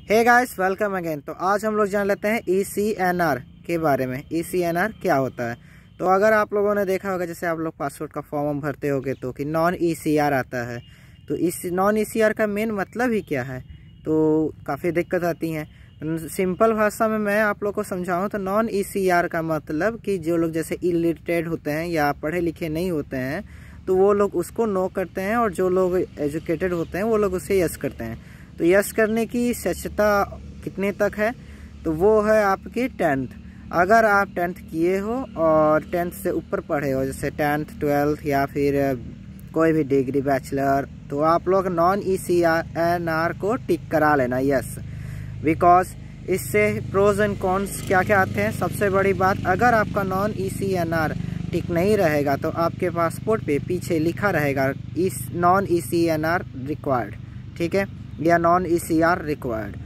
Hey guys, welcome again. तो आज हम लोग जान लेते हैं ECNR के बारे में। ECNR क्या होता है? तो अगर आप लोगों ने देखा होगा, जैसे आप लोग पासपोर्ट का फॉर्म भरते होगे तो कि नॉन ECR आता है। तो इस नॉन ECR का मेन मतलब ही क्या है? तो काफ़ी दिक्कत आती हैं। सिंपल भाषा में मैं आप लोग को समझाऊं तो नॉन ECR का मतलब कि जो लोग जैसे इलिटरेट होते हैं या पढ़े लिखे नहीं होते हैं तो वो लोग उसको नो करते हैं, और जो लोग एजुकेटेड होते हैं वो लोग उसे यस करते हैं। तो यस करने की सच्चता कितने तक है? तो वो है आपकी 10th। अगर आप 10th किए हो और 10th से ऊपर पढ़े हो, जैसे 10th 12th या फिर कोई भी डिग्री बैचलर, तो आप लोग नॉन ECNR को टिक करा लेना यस। बिकॉज इससे प्रोज एंड कॉन्स क्या क्या आते हैं। सबसे बड़ी बात, अगर आपका नॉन ECNR टिक नहीं रहेगा तो आपके पासपोर्ट पे पीछे लिखा रहेगा इस नॉन ECNR रिक्वायर्ड, ठीक है, या नॉन ECR रिक्वायर्ड।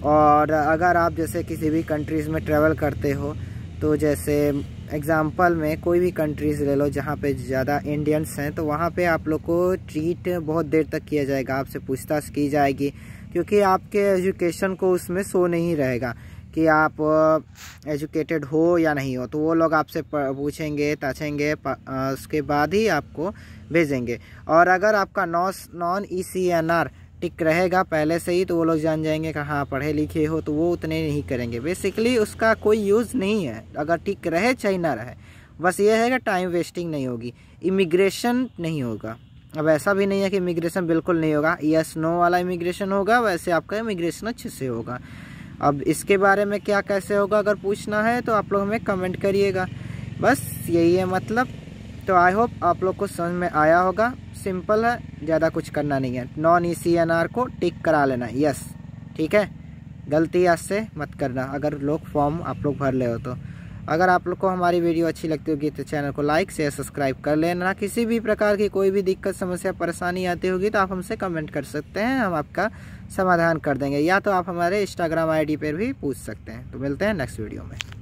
और अगर आप जैसे किसी भी कंट्रीज़ में ट्रैवल करते हो, तो जैसे एग्जांपल में कोई भी कंट्रीज़ ले लो जहाँ पे ज़्यादा इंडियंस हैं, तो वहाँ पे आप लोग को ट्रीट बहुत देर तक किया जाएगा, आपसे पूछताछ की जाएगी, क्योंकि आपके एजुकेशन को उसमें शो नहीं रहेगा कि आप एजुकेटेड हो या नहीं हो। तो वो लोग आपसे पूछेंगे, ताछेंगे, उसके बाद ही आपको भेजेंगे। और अगर आपका नॉन ECNR टिक रहेगा पहले से ही, तो वो लोग जान जाएंगे कि हाँ पढ़े लिखे हो, तो वो उतने नहीं करेंगे। बेसिकली उसका कोई यूज़ नहीं है, अगर टिक रहे चाहे ना रहे। बस ये है कि टाइम वेस्टिंग नहीं होगी, इमिग्रेशन नहीं होगा। अब ऐसा भी नहीं है कि इमिग्रेशन बिल्कुल नहीं होगा, यस नो वाला इमिग्रेशन होगा, वैसे आपका इमिग्रेशन अच्छे से होगा। अब इसके बारे में क्या कैसे होगा, अगर पूछना है तो आप लोग हमें कमेंट करिएगा। बस यही है मतलब। तो आई होप आप लोग को समझ में आया होगा। सिंपल है, ज़्यादा कुछ करना नहीं है। नॉन ECNR को टिक करा लेना यस, ठीक है। गलती आज से मत करना अगर लोग फॉर्म आप लोग भर ले हो तो। अगर आप लोग को हमारी वीडियो अच्छी लगती होगी तो चैनल को लाइक शेयर सब्सक्राइब कर लेना। किसी भी प्रकार की कोई भी दिक्कत समस्या परेशानी आती होगी तो आप हमसे कमेंट कर सकते हैं, हम आपका समाधान कर देंगे, या तो आप हमारे Instagram ID पर भी पूछ सकते हैं। तो मिलते हैं नेक्स्ट वीडियो में।